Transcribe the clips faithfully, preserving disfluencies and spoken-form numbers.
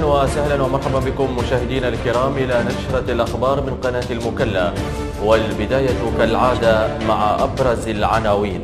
وسهلا ومرحبا بكم مشاهدينا الكرام إلى نشرة الأخبار من قناة المكلا، والبداية كالعادة مع أبرز العناوين.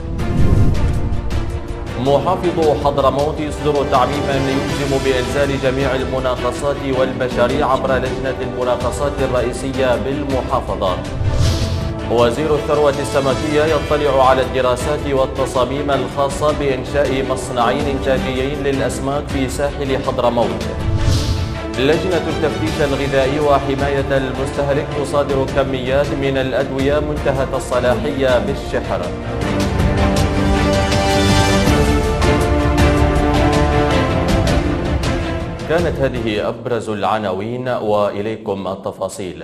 محافظ حضرموت يصدر تعميما يلزم بإنزال جميع المناقصات والمشاريع عبر لجنة المناقصات الرئيسية بالمحافظة. وزير الثروة السمكية يطلع على الدراسات والتصاميم الخاصة بإنشاء مصنعين إنتاجيين للأسماك في ساحل حضرموت. لجنة التفتيش الغذائي وحماية المستهلك تصادر كميات من الأدوية منتهية الصلاحية بالشحر. كانت هذه أبرز العناوين وإليكم التفاصيل.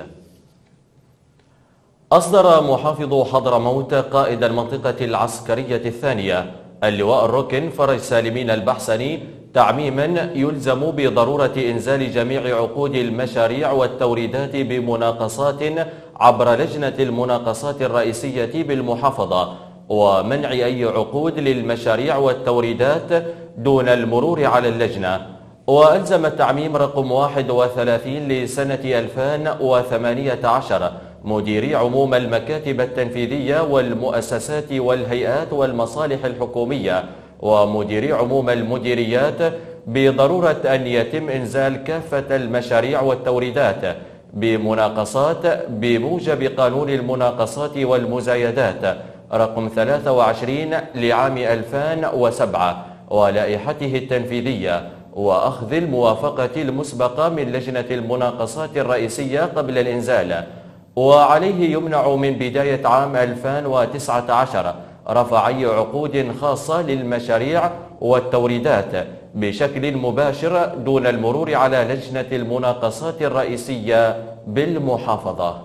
أصدر محافظ حضرموت قائد المنطقة العسكرية الثانية اللواء الركن فرج سالمين البحسني تعميما يلزم بضرورة إنزال جميع عقود المشاريع والتوريدات بمناقصات عبر لجنة المناقصات الرئيسية بالمحافظة، ومنع أي عقود للمشاريع والتوريدات دون المرور على اللجنة. وألزم التعميم رقم واحد وثلاثين لسنة ألفين وثمانية عشر مديري عموم المكاتب التنفيذية والمؤسسات والهيئات والمصالح الحكومية ومديري عموم المديريات بضرورة أن يتم إنزال كافة المشاريع والتوريدات بمناقصات بموجب قانون المناقصات والمزايدات رقم ثلاثة وعشرين لعام ألفين وسبعة ولائحته التنفيذية، وأخذ الموافقة المسبقة من لجنة المناقصات الرئيسية قبل الإنزال. وعليه يمنع من بداية عام ألفين وتسعة عشر رفع أي عقود خاصة للمشاريع والتوريدات بشكل مباشر دون المرور على لجنة المناقصات الرئيسية بالمحافظة.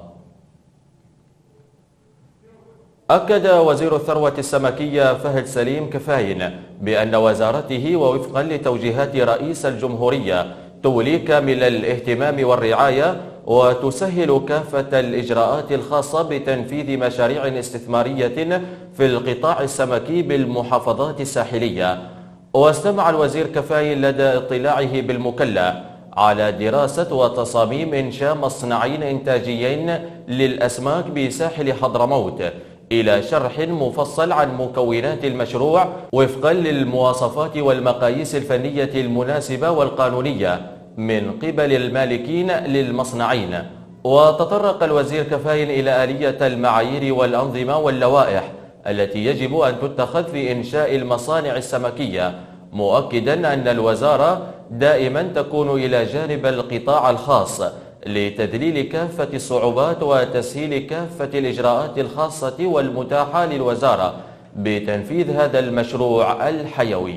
أكد وزير الثروة السمكية فهد سليم كفاين بأن وزارته ووفقا لتوجيهات رئيس الجمهورية تولي كامل الاهتمام والرعاية وتسهل كافة الإجراءات الخاصة بتنفيذ مشاريع استثمارية في القطاع السمكي بالمحافظات الساحلية. واستمع الوزير كفاين لدى اطلاعه بالمكلا على دراسة وتصاميم إنشاء مصنعين إنتاجيين للأسماك بساحل حضرموت إلى شرح مفصل عن مكونات المشروع وفقا للمواصفات والمقاييس الفنية المناسبة والقانونية من قبل المالكين للمصنعين. وتطرق الوزير كفاين إلى آلية المعايير والأنظمة واللوائح التي يجب أن تتخذ في إنشاء المصانع السمكية، مؤكدا أن الوزارة دائما تكون إلى جانب القطاع الخاص لتذليل كافة الصعوبات وتسهيل كافة الإجراءات الخاصة والمتاحة للوزارة بتنفيذ هذا المشروع الحيوي.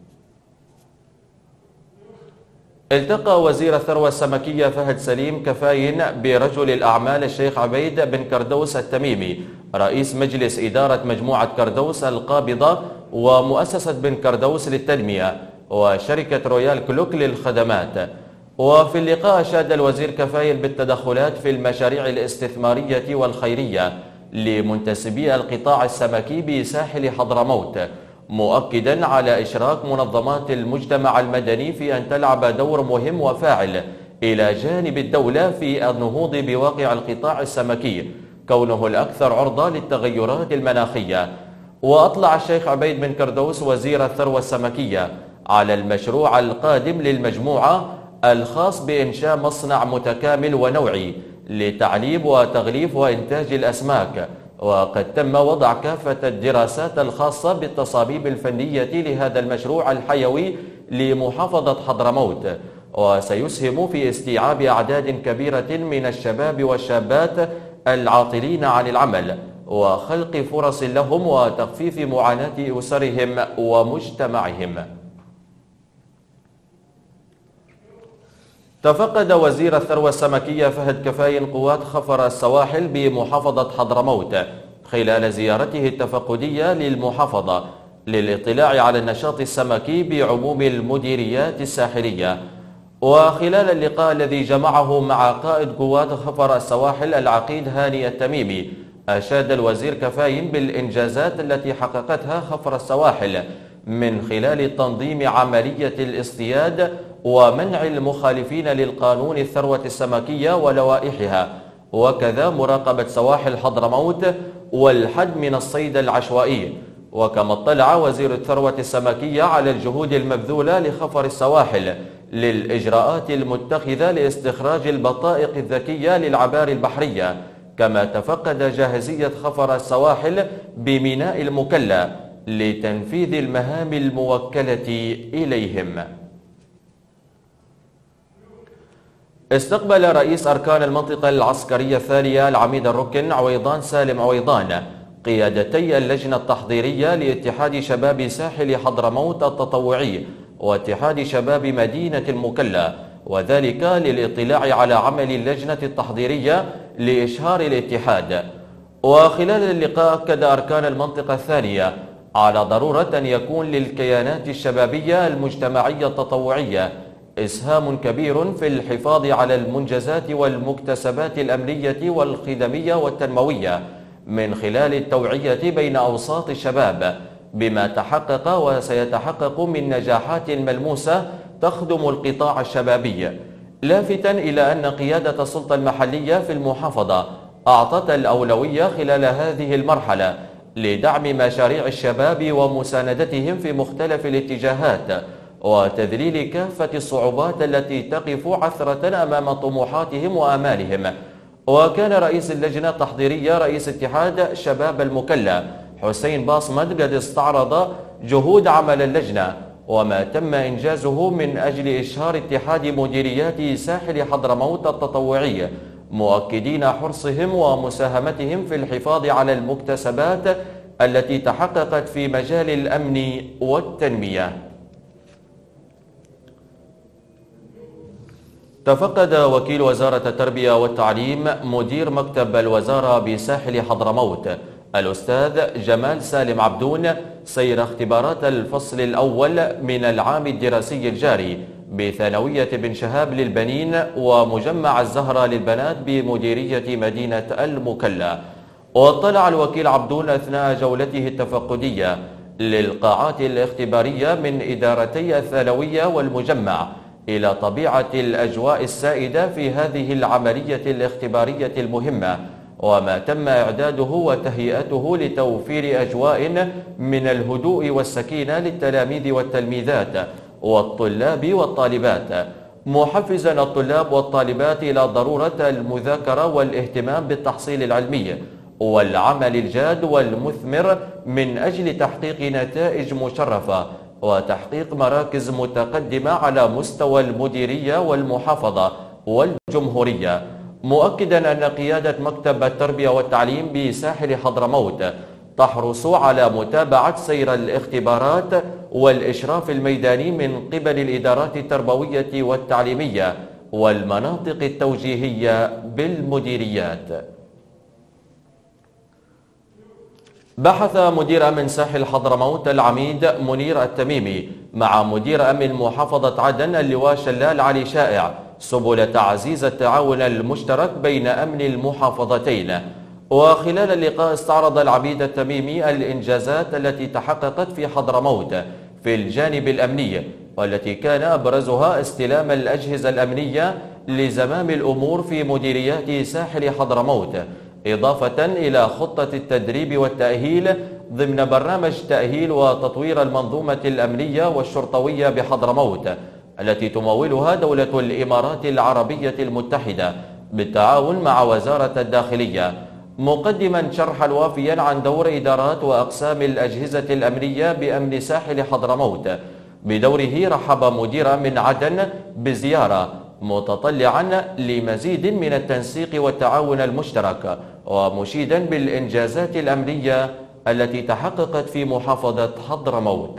التقى وزير الثروة السمكية فهد سليم كفاين برجل الأعمال الشيخ عبيد بن كردوس التميمي رئيس مجلس إدارة مجموعة كردوس القابضة ومؤسسة بن كردوس للتنمية وشركة رويال كلوك للخدمات. وفي اللقاء أشاد الوزير كفاين بالتدخلات في المشاريع الاستثمارية والخيرية لمنتسبي القطاع السمكي بساحل حضرموت، مؤكدا على إشراك منظمات المجتمع المدني في أن تلعب دور مهم وفاعل إلى جانب الدولة في النهوض بواقع القطاع السمكي كونه الأكثر عرضة للتغيرات المناخية. وأطلع الشيخ عبيد بن كردوس وزير الثروة السمكية على المشروع القادم للمجموعة الخاص بإنشاء مصنع متكامل ونوعي لتعليب وتغليف وإنتاج الأسماك، وقد تم وضع كافة الدراسات الخاصة بالتصاميم الفنية لهذا المشروع الحيوي لمحافظة حضرموت، وسيسهم في استيعاب أعداد كبيرة من الشباب والشابات العاطلين عن العمل وخلق فرص لهم وتخفيف معاناة أسرهم ومجتمعهم. تفقد وزير الثروة السمكية فهد كفاين قوات خفر السواحل بمحافظة حضرموت خلال زيارته التفقدية للمحافظة للاطلاع على النشاط السمكي بعموم المديريات الساحلية. وخلال اللقاء الذي جمعه مع قائد قوات خفر السواحل العقيد هاني التميمي، أشاد الوزير كفاين بالإنجازات التي حققتها خفر السواحل من خلال تنظيم عملية الاصطياد ومنع المخالفين للقانون الثروة السمكية ولوائحها، وكذا مراقبة سواحل حضرموت والحد من الصيد العشوائي. وكما اطلع وزير الثروة السمكية على الجهود المبذولة لخفر السواحل للإجراءات المتخذة لاستخراج البطائق الذكية للعبار البحرية، كما تفقد جاهزية خفر السواحل بميناء المكلا لتنفيذ المهام الموكلة إليهم. استقبل رئيس أركان المنطقة العسكرية الثانية العميد الركن عويضان سالم عويضان قيادتي اللجنة التحضيرية لاتحاد شباب ساحل حضرموت التطوعي واتحاد شباب مدينة المكلا، وذلك للاطلاع على عمل اللجنة التحضيرية لإشهار الاتحاد. وخلال اللقاء أكد أركان المنطقة الثانية على ضرورة أن يكون للكيانات الشبابية المجتمعية التطوعية إسهام كبير في الحفاظ على المنجزات والمكتسبات الأمنية والخدمية والتنموية من خلال التوعية بين أوساط الشباب بما تحقق وسيتحقق من نجاحات ملموسة تخدم القطاع الشبابي، لافتا إلى أن قيادة السلطة المحلية في المحافظة أعطت الأولوية خلال هذه المرحلة لدعم مشاريع الشباب ومساندتهم في مختلف الاتجاهات وتذليل كافة الصعوبات التي تقف عثرة أمام طموحاتهم وآمالهم. وكان رئيس اللجنة التحضيرية رئيس اتحاد شباب المكلا حسين باصمد قد استعرض جهود عمل اللجنة وما تم إنجازه من أجل إشهار اتحاد مديريات ساحل حضرموت التطوعي، مؤكدين حرصهم ومساهمتهم في الحفاظ على المكتسبات التي تحققت في مجال الأمن والتنمية. تفقد وكيل وزارة التربية والتعليم مدير مكتب الوزارة بساحل حضرموت الأستاذ جمال سالم عبدون سير اختبارات الفصل الأول من العام الدراسي الجاري بثانوية بن شهاب للبنين ومجمع الزهرة للبنات بمديرية مدينة المكلا. واطلع الوكيل عبدون أثناء جولته التفقدية للقاعات الاختبارية من إدارتي الثانوية والمجمع إلى طبيعة الأجواء السائدة في هذه العملية الاختبارية المهمة، وما تم إعداده وتهيئته لتوفير أجواء من الهدوء والسكينة للتلاميذ والتلميذات والطلاب والطالبات، محفزا الطلاب والطالبات إلى ضرورة المذاكرة والاهتمام بالتحصيل العلمي والعمل الجاد والمثمر من أجل تحقيق نتائج مشرفة وتحقيق مراكز متقدمة على مستوى المديرية والمحافظة والجمهورية، مؤكدا أن قيادة مكتب التربية والتعليم بساحل حضرموت تحرص على متابعة سير الاختبارات والإشراف الميداني من قبل الإدارات التربوية والتعليمية والمناطق التوجيهية بالمديريات. بحث مدير أمن ساحل حضرموت العميد منير التميمي مع مدير أمن محافظة عدن اللواء شلال علي شائع سبل تعزيز التعاون المشترك بين أمن المحافظتين. وخلال اللقاء استعرض العميد التميمي الإنجازات التي تحققت في حضرموت في الجانب الأمني، والتي كان أبرزها استلام الأجهزة الأمنية لزمام الأمور في مديريات ساحل حضرموت، إضافة إلى خطة التدريب والتأهيل ضمن برنامج تأهيل وتطوير المنظومة الأمنية والشرطوية بحضرموت التي تمولها دولة الإمارات العربية المتحدة بالتعاون مع وزارة الداخلية، مقدما شرحا وافيا عن دور إدارات وأقسام الأجهزة الأمنية بأمن ساحل حضرموت. بدوره رحب مدير أمن عدن بزيارة متطلعا لمزيد من التنسيق والتعاون المشترك ومشيدا بالإنجازات الأمنية التي تحققت في محافظة حضرموت.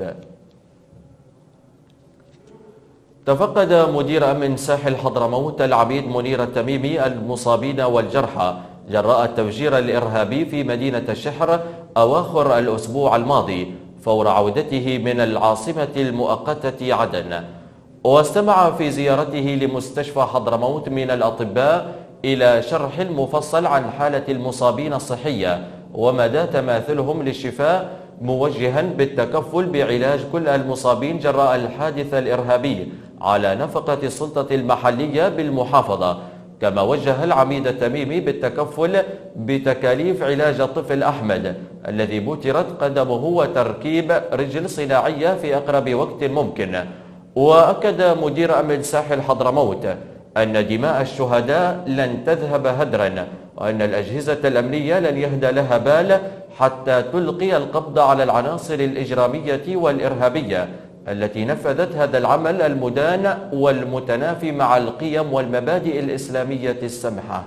تفقد مدير أمن ساحل حضرموت العميد منير التميمي المصابين والجرحى جراء التفجير الإرهابي في مدينة الشحر أواخر الأسبوع الماضي فور عودته من العاصمة المؤقتة عدن. واستمع في زيارته لمستشفى حضرموت من الأطباء إلى شرح مفصل عن حالة المصابين الصحية ومدى تماثلهم للشفاء، موجها بالتكفل بعلاج كل المصابين جراء الحادث الإرهابي على نفقة السلطة المحلية بالمحافظة. كما وجه العميد التميمي بالتكفل بتكاليف علاج الطفل أحمد الذي بترت قدمه وتركيب رجل صناعية في أقرب وقت ممكن. وأكد مدير أمن ساحل حضرموت أن دماء الشهداء لن تذهب هدرا، وأن الأجهزة الأمنية لن يهدى لها بال حتى تلقي القبض على العناصر الإجرامية والإرهابية التي نفذت هذا العمل المدان والمتنافي مع القيم والمبادئ الإسلامية السمحة.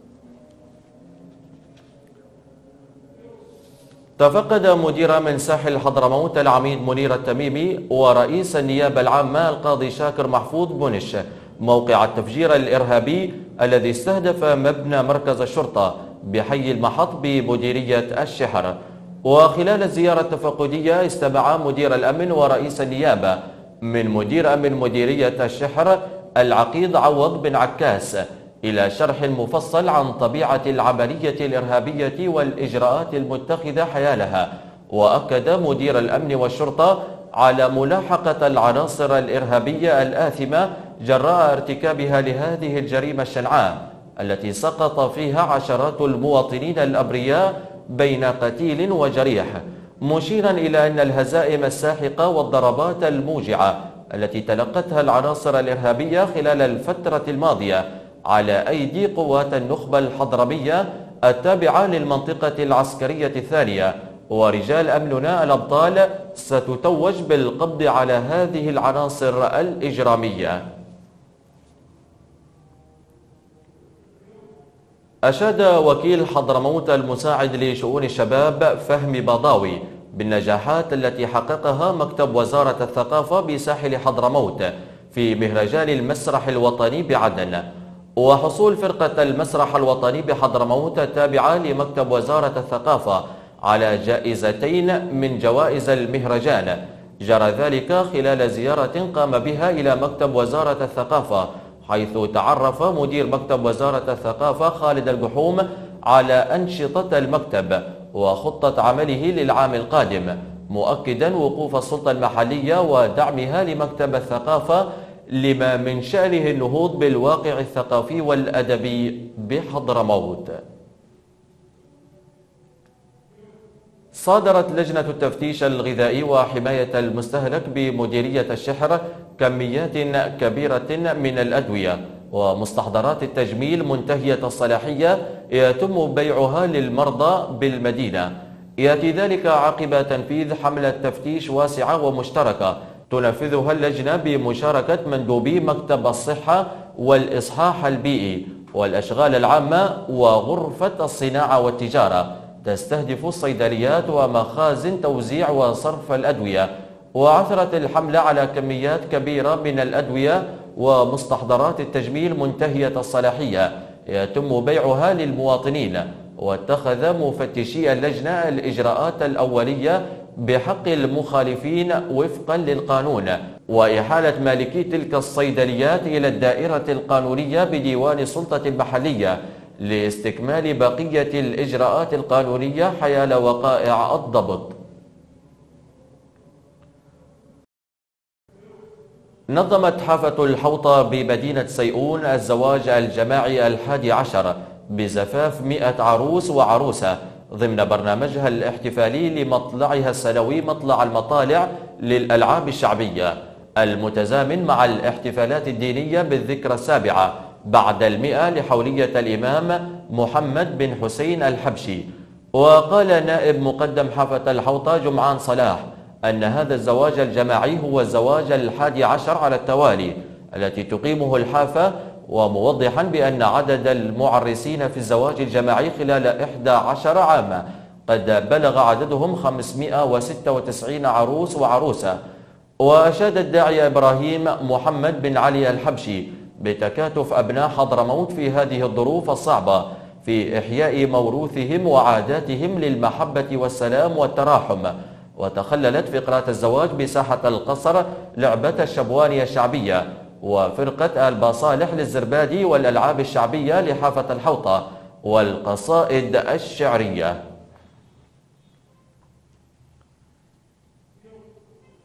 تفقد مدير أمن ساحل حضرموت العميد منير التميمي ورئيس النيابة العامة القاضي شاكر محفوظ بونش موقع التفجير الإرهابي الذي استهدف مبنى مركز الشرطة بحي المحط بمديرية الشحر. وخلال الزيارة التفقدية استمع مدير الأمن ورئيس النيابة من مدير أمن مديرية الشحر العقيد عوض بن عكاس إلى شرح مفصل عن طبيعة العملية الإرهابية والإجراءات المتخذة حيالها. وأكد مدير الأمن والشرطة على ملاحقة العناصر الإرهابية الآثمة جراء ارتكابها لهذه الجريمة الشنعاء التي سقط فيها عشرات المواطنين الأبرياء بين قتيل وجريح، مشيرا إلى أن الهزائم الساحقة والضربات الموجعة التي تلقتها العناصر الإرهابية خلال الفترة الماضية على أيدي قوات النخبة الحضرمية التابعة للمنطقة العسكرية الثانية ورجال أمننا الأبطال ستتوج بالقبض على هذه العناصر الإجرامية. أشاد وكيل حضرموت المساعد لشؤون الشباب فهمي بضاوي بالنجاحات التي حققها مكتب وزارة الثقافة بساحل حضرموت في مهرجان المسرح الوطني بعدن، وحصول فرقة المسرح الوطني بحضرموت التابعة لمكتب وزارة الثقافة على جائزتين من جوائز المهرجان. جرى ذلك خلال زيارة قام بها إلى مكتب وزارة الثقافة، حيث تعرف مدير مكتب وزارة الثقافة خالد الجحوم على أنشطة المكتب وخطة عمله للعام القادم، مؤكدا وقوف السلطة المحلية ودعمها لمكتب الثقافة لما من شأنه النهوض بالواقع الثقافي والأدبي بحضرموت. صادرت لجنة التفتيش الغذائي وحماية المستهلك بمديرية الشحر كميات كبيرة من الأدوية ومستحضرات التجميل منتهية الصلاحية يتم بيعها للمرضى بالمدينة. يأتي ذلك عقب تنفيذ حملة تفتيش واسعة ومشتركة تنفذها اللجنة بمشاركة مندوبي مكتب الصحة والإصحاح البيئي والأشغال العامة وغرفة الصناعة والتجارة، تستهدف الصيدليات ومخازن توزيع وصرف الأدوية. وعثرت الحملة على كميات كبيرة من الأدوية ومستحضرات التجميل منتهية الصلاحية يتم بيعها للمواطنين. واتخذ مفتشي اللجنة الإجراءات الأولية بحق المخالفين وفقا للقانون وإحالة مالكي تلك الصيدليات إلى الدائرة القانونية بديوان السلطة المحلية لاستكمال بقية الإجراءات القانونية حيال وقائع الضبط. نظمت حافة الحوطة بمدينة سيئون الزواج الجماعي الحادي عشر بزفاف مئة عروس وعروسة ضمن برنامجها الاحتفالي لمطلعها السنوي مطلع المطالع للألعاب الشعبية المتزامن مع الاحتفالات الدينية بالذكرى السابعة بعد المئة لحولية الإمام محمد بن حسين الحبشي. وقال نائب مقدم حافة الحوطة جمعان صلاح أن هذا الزواج الجماعي هو الزواج الحادي عشر على التوالي التي تقيمه الحافة، وموضحا بأن عدد المعرسين في الزواج الجماعي خلال إحدى عشر عاما قد بلغ عددهم خمسمئة وستة وتسعين عروس وعروسة. وأشاد الداعية إبراهيم محمد بن علي الحبشي بتكاتف أبناء حضرموت في هذه الظروف الصعبة في إحياء موروثهم وعاداتهم للمحبة والسلام والتراحم. وتخللت فقرات الزواج بساحة القصر لعبة الشبوانية الشعبية وفرقة الباصالح للزربادي والألعاب الشعبية لحافة الحوطة والقصائد الشعرية.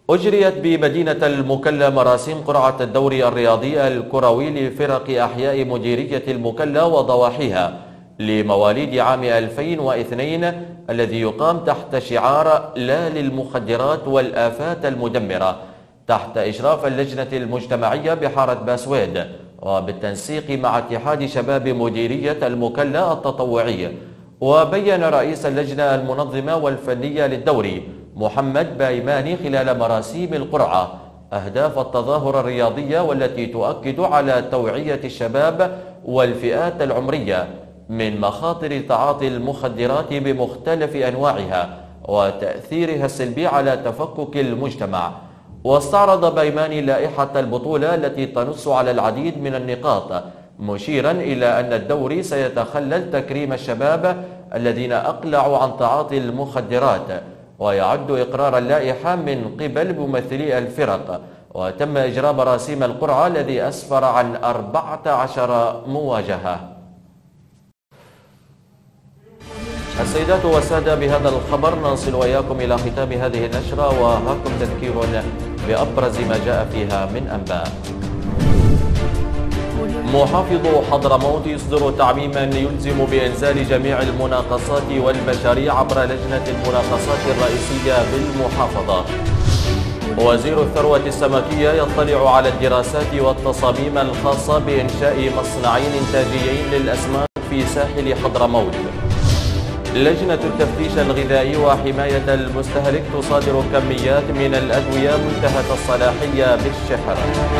أجريت بمدينة المكلا مراسيم قرعة الدوري الرياضي الكروي لفرق أحياء مديرية المكلا وضواحيها لمواليد عام ألفين واثنين الذي يقام تحت شعار لا للمخدرات والآفات المدمرة تحت إشراف اللجنة المجتمعية بحارة باسويد وبالتنسيق مع اتحاد شباب مديرية المكلا التطوعي. وبين رئيس اللجنة المنظمة والفنية للدوري محمد بايماني خلال مراسيم القرعة أهداف التظاهرة الرياضية والتي تؤكد على توعية الشباب والفئات العمرية من مخاطر تعاطي المخدرات بمختلف أنواعها وتأثيرها السلبي على تفكك المجتمع. واستعرض بايماني لائحة البطولة التي تنص على العديد من النقاط مشيرا إلى أن الدوري سيتخلل تكريم الشباب الذين أقلعوا عن تعاطي المخدرات ويعد إقرار اللائحة من قبل ممثلي الفرق. وتم إجراء مراسيم القرعة الذي أسفر عن أربعة عشر مواجهة. السيدات والسادة، بهذا الخبر نصل وإياكم إلى ختام هذه النشرة، وهاكم تذكير بأبرز ما جاء فيها من أنباء. محافظ حضرموت يصدر تعميما يلزم بإنزال جميع المناقصات والمشاريع عبر لجنة المناقصات الرئيسية بالمحافظة. وزير الثروة السمكية يطلع على الدراسات والتصاميم الخاصة بإنشاء مصنعين إنتاجيين للأسماك في ساحل حضرموت. لجنة التفتيش الغذائي وحماية المستهلك تصادر كميات من الأدوية منتهية الصلاحية بالشحر.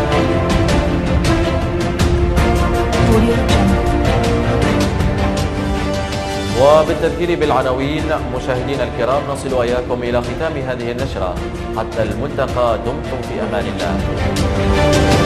وبالتذكير بالعناوين مشاهدينا الكرام، نصل وإياكم إلى ختام هذه النشرة. حتى الملتقى، دمتم في أمان الله.